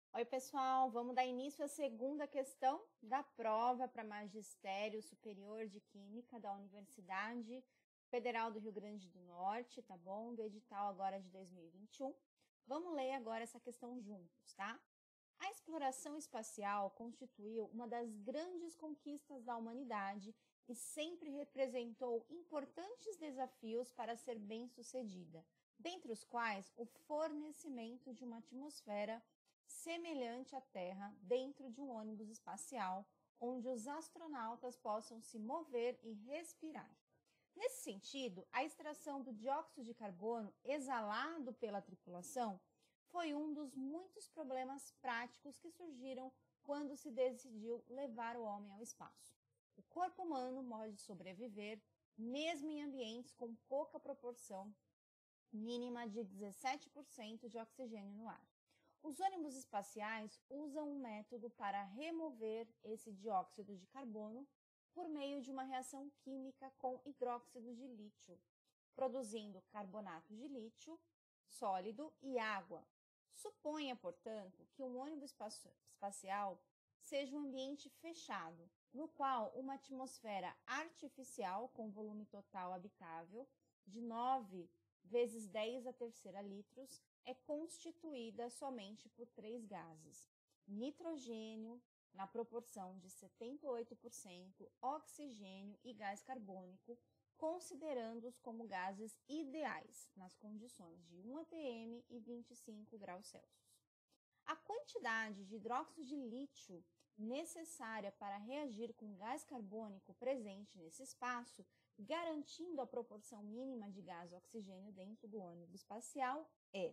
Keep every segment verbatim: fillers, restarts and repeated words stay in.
Oi, pessoal, vamos dar início à segunda questão da prova para Magistério Superior de Química da Universidade Federal do Rio Grande do Norte, tá bom? Do edital agora de dois mil e vinte e um. Vamos ler agora essa questão juntos, tá? A exploração espacial constituiu uma das grandes conquistas da humanidade e sempre representou importantes desafios para ser bem-sucedida, dentre os quais o fornecimento de uma atmosfera semelhante à Terra dentro de um ônibus espacial, onde os astronautas possam se mover e respirar. Nesse sentido, a extração do dióxido de carbono exalado pela tripulação foi um dos muitos problemas práticos que surgiram quando se decidiu levar o homem ao espaço. O corpo humano pode sobreviver mesmo em ambientes com pouca proporção mínima de dezessete por cento de oxigênio no ar. Os ônibus espaciais usam um método para remover esse dióxido de carbono por meio de uma reação química com hidróxido de lítio, produzindo carbonato de lítio sólido e água. Suponha, portanto, que um ônibus espacial seja um ambiente fechado, no qual uma atmosfera artificial com volume total habitável de nove vezes dez a terceira litros é constituída somente por três gases: nitrogênio, na proporção de setenta e oito por cento, oxigênio e gás carbônico, considerando-os como gases ideais, nas condições de um atm e vinte e cinco graus Celsius. A quantidade de hidróxido de lítio necessária para reagir com o gás carbônico presente nesse espaço, garantindo a proporção mínima de gás e oxigênio dentro do ônibus espacial, é.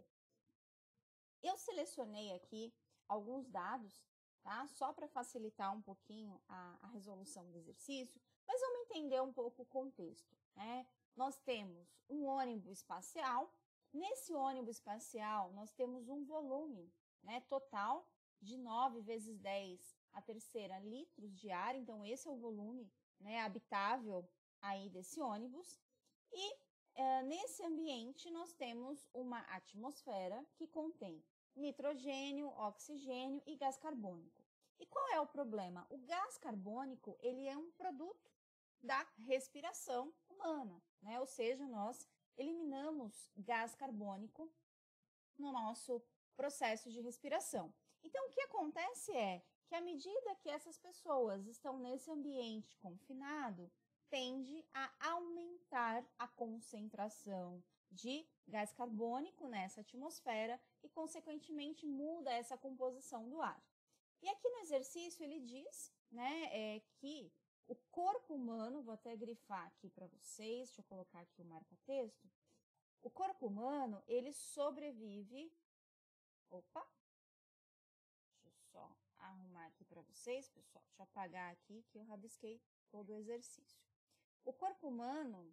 Eu selecionei aqui alguns dados, tá? Só para facilitar um pouquinho a, a resolução do exercício, mas vamos entender um pouco o contexto, né? Nós temos um ônibus espacial. Nesse ônibus espacial, nós temos um volume, né, total de nove vezes dez a terceira litros de ar. Então, esse é o volume, né, habitável aí desse ônibus. E uh, nesse ambiente, nós temos uma atmosfera que contém nitrogênio, oxigênio e gás carbônico. E qual é o problema? O gás carbônico, ele é um produto da respiração humana, né? Ou seja, nós eliminamos gás carbônico no nosso processo de respiração. Então, o que acontece é que à medida que essas pessoas estão nesse ambiente confinado, tende a aumentar a concentração de gás carbônico nessa atmosfera e, consequentemente, muda essa composição do ar. E aqui no exercício ele diz, né, é, que o corpo humano, vou até grifar aqui para vocês, deixa eu colocar aqui o marca-texto, o corpo humano, ele sobrevive, opa, deixa eu só arrumar aqui para vocês, pessoal, deixa eu apagar aqui que eu rabisquei todo o exercício. O corpo humano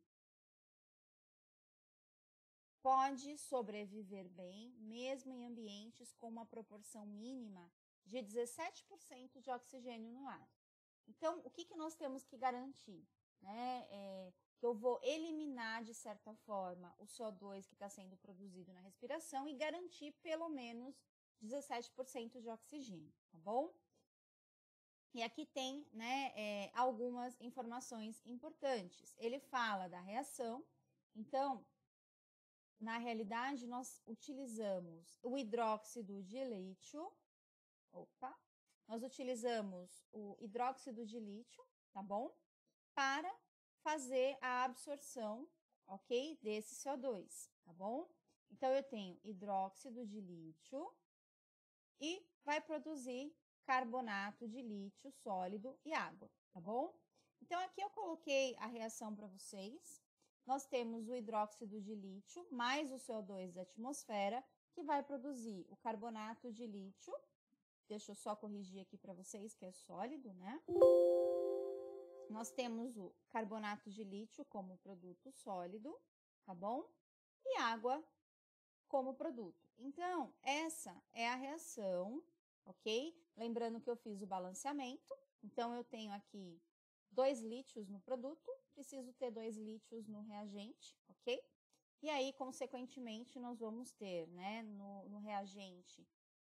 pode sobreviver bem, mesmo em ambientes com uma proporção mínima de dezessete por cento de oxigênio no ar. Então, o que, que nós temos que garantir? Né? É que eu vou eliminar, de certa forma, o C O dois que está sendo produzido na respiração e garantir pelo menos dezessete por cento de oxigênio, tá bom? E aqui tem, né, é, algumas informações importantes. Ele fala da reação, então, na realidade, nós utilizamos o hidróxido de lítio, opa, nós utilizamos o hidróxido de lítio, tá bom? Para fazer a absorção, ok, desse C O dois, tá bom? Então, eu tenho hidróxido de lítio e vai produzir carbonato de lítio sólido e água, tá bom? Então, aqui eu coloquei a reação para vocês. Nós temos o hidróxido de lítio mais o C O dois da atmosfera, que vai produzir o carbonato de lítio. Deixa eu só corrigir aqui para vocês que é sólido, né? Nós temos o carbonato de lítio como produto sólido, tá bom? E água como produto. Então, essa é a reação, ok? Lembrando que eu fiz o balanceamento. Então, eu tenho aqui dois lítios no produto, preciso ter dois lítios no reagente, ok? E aí, consequentemente, nós vamos ter, né, no, no reagente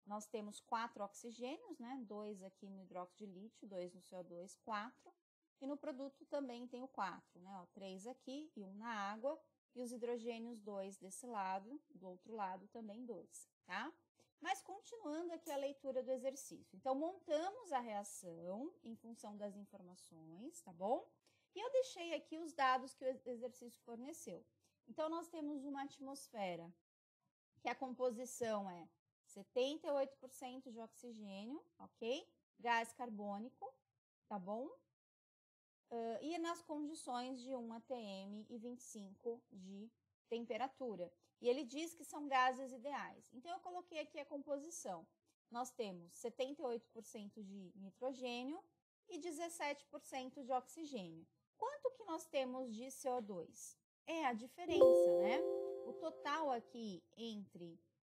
nós temos quatro oxigênios, né? Dois aqui no hidróxido de lítio, dois no C O dois, quatro. E no produto também tem o quatro, né? Ó, três aqui e um na água. E os hidrogênios, dois desse lado, do outro lado também dois, tá? Mas continuando aqui a leitura do exercício. Então, montamos a reação em função das informações, tá bom? E eu deixei aqui os dados que o exercício forneceu. Então, nós temos uma atmosfera, que a composição é setenta e oito por cento de oxigênio, ok? Gás carbônico, tá bom? Uh, e nas condições de um atm e vinte e cinco de temperatura. E ele diz que são gases ideais. Então, eu coloquei aqui a composição. Nós temos setenta e oito por cento de nitrogênio e dezessete por cento de oxigênio. Quanto que nós temos de C O dois? É a diferença, né? O total aqui entre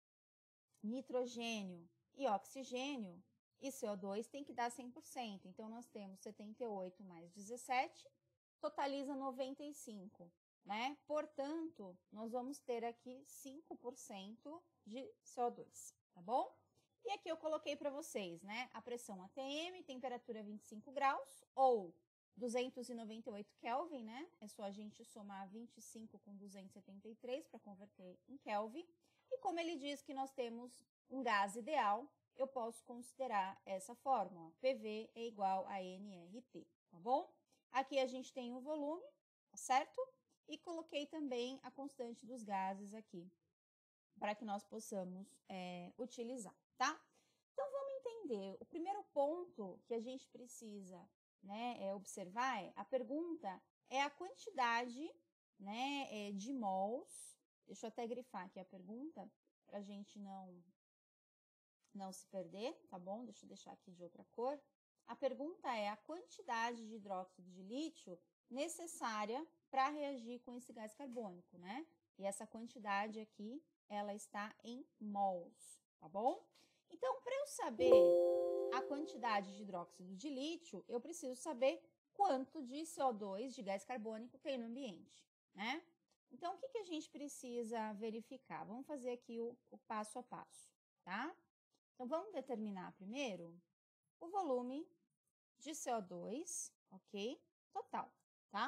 nitrogênio e oxigênio e C O dois tem que dar cem por cento. Então, nós temos setenta e oito mais dezessete, totaliza noventa e cinco, né? Portanto, nós vamos ter aqui cinco por cento de C O dois, tá bom? E aqui eu coloquei para vocês, né? A pressão atm, temperatura vinte e cinco graus ou duzentos e noventa e oito Kelvin, né? É só a gente somar vinte e cinco com duzentos e setenta e três para converter em Kelvin. E como ele diz que nós temos um gás ideal, eu posso considerar essa fórmula. P V é igual a N R T, tá bom? Aqui a gente tem o volume, tá certo? E coloquei também a constante dos gases aqui, para que nós possamos é, utilizar, tá? Então, vamos entender. O primeiro ponto que a gente precisa, né, é observar é, a pergunta é a quantidade, né, é, de mols. Deixa eu até grifar aqui a pergunta, para a gente não, não se perder, tá bom? Deixa eu deixar aqui de outra cor. A pergunta é a quantidade de hidróxido de lítio necessária para reagir com esse gás carbônico, né? E essa quantidade aqui, ela está em mols, tá bom? Então, para eu saber a quantidade de hidróxido de lítio, eu preciso saber quanto de C O dois, de gás carbônico, tem no ambiente, né? Então, o que, que a gente precisa verificar? Vamos fazer aqui o, o passo a passo, tá? Então, vamos determinar primeiro o volume de C O dois, ok? Total, tá?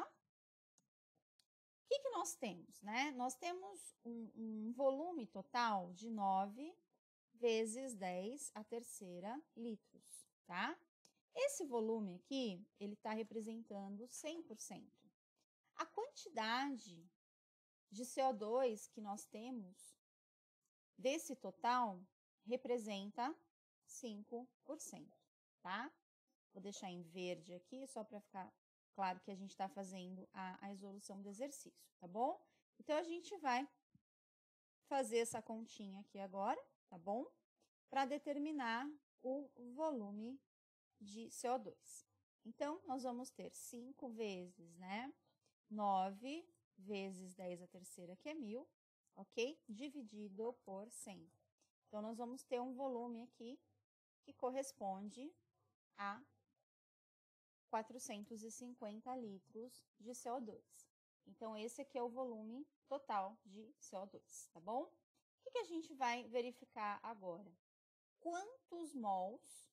O que, que nós temos, né? Nós temos um, um volume total de nove vezes dez a terceira litros, tá? Esse volume aqui, ele está representando cem por cento. A quantidade de C O dois que nós temos desse total representa cinco por cento, tá? Vou deixar em verde aqui, só para ficar claro que a gente está fazendo a, a resolução do exercício, tá bom? Então, a gente vai fazer essa continha aqui agora, tá bom? Para determinar o volume de C O dois. Então, nós vamos ter cinco vezes, né? nove vezes dez a terceira, que é mil, ok? Dividido por cem. Então, nós vamos ter um volume aqui que corresponde a quatrocentos e cinquenta litros de C O dois. Então, esse aqui é o volume total de C O dois, tá bom? O que, que a gente vai verificar agora? Quantos mols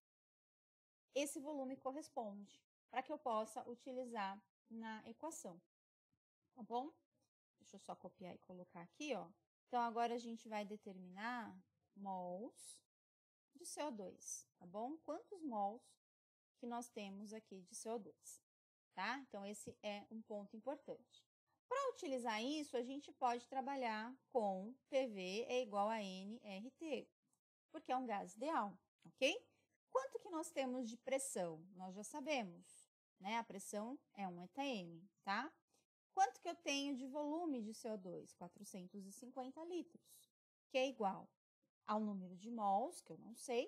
esse volume corresponde, para que eu possa utilizar na equação, tá bom? Deixa eu só copiar e colocar aqui, ó. Então, agora a gente vai determinar mols de C O dois, tá bom? Quantos mols que nós temos aqui de C O dois, tá? Então, esse é um ponto importante. Para utilizar isso, a gente pode trabalhar com P V é igual a N R T, porque é um gás ideal, ok? Quanto que nós temos de pressão? Nós já sabemos, né? A pressão é um atm, tá? Quanto que eu tenho de volume de C O dois? quatrocentos e cinquenta litros, que é igual ao número de mols, que eu não sei,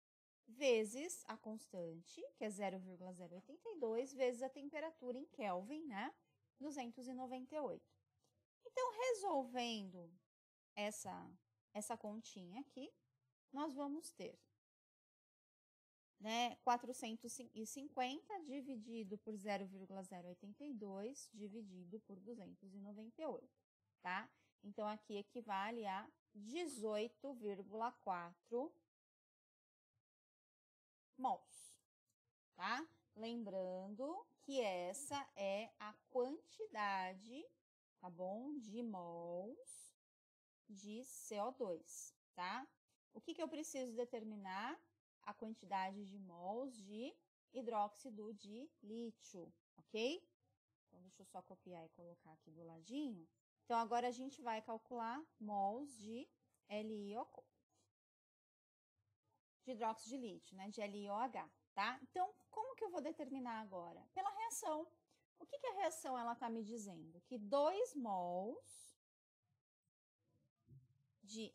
vezes a constante, que é zero vírgula zero oitenta e dois, vezes a temperatura em Kelvin, né? duzentos e noventa e oito. Então, resolvendo essa, essa continha aqui, nós vamos ter, né, quatrocentos e cinquenta dividido por zero vírgula zero oitenta e dois dividido por duzentos e noventa e oito, tá? Então, aqui equivale a dezoito vírgula quatro mols, tá? Lembrando que essa é a quantidade, tá bom? De mols de C O dois, tá? O que que eu preciso determinar? A quantidade de mols de hidróxido de lítio, ok? Então, deixa eu só copiar e colocar aqui do ladinho. Então, agora a gente vai calcular mols de LiO, de hidróxido de lítio, né? De LiOH, tá? Então, como que eu vou determinar agora? Pela reação. O que que a reação ela tá me dizendo? Que dois mols de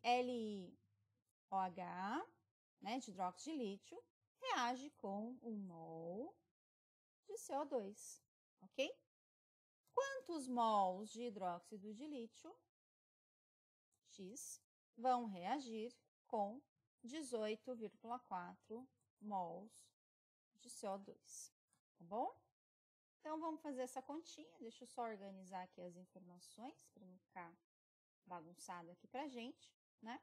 LiOH, né, de hidróxido de lítio, reage com um mol de C O dois, ok? Quantos mols de hidróxido de lítio, X, vão reagir com dezoito vírgula quatro mols de C O dois, tá bom? Então, vamos fazer essa continha. Deixa eu só organizar aqui as informações para não ficar bagunçado aqui pra gente, né?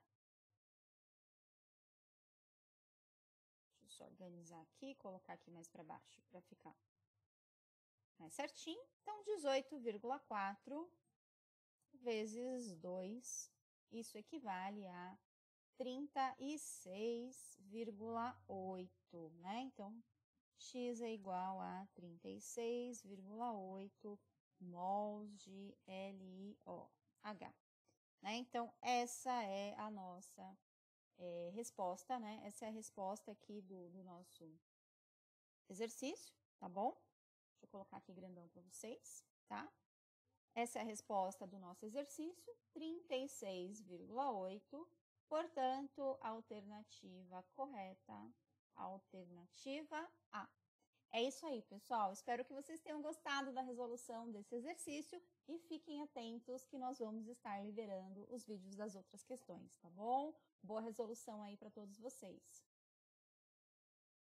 Deixa eu só organizar aqui, colocar aqui mais para baixo para ficar mais certinho. Então, dezoito vírgula quatro vezes dois, isso equivale a trinta e seis vírgula oito, né? Então, X é igual a trinta e seis vírgula oito mols de LiOH, né? Então, essa é a nossa é, resposta, né? Essa é a resposta aqui do, do nosso exercício, tá bom? Deixa eu colocar aqui grandão para vocês, tá? Essa é a resposta do nosso exercício, trinta e seis vírgula oito. Portanto, a alternativa correta, a alternativa A. É isso aí, pessoal. Espero que vocês tenham gostado da resolução desse exercício e fiquem atentos que nós vamos estar liberando os vídeos das outras questões, tá bom? Boa resolução aí para todos vocês.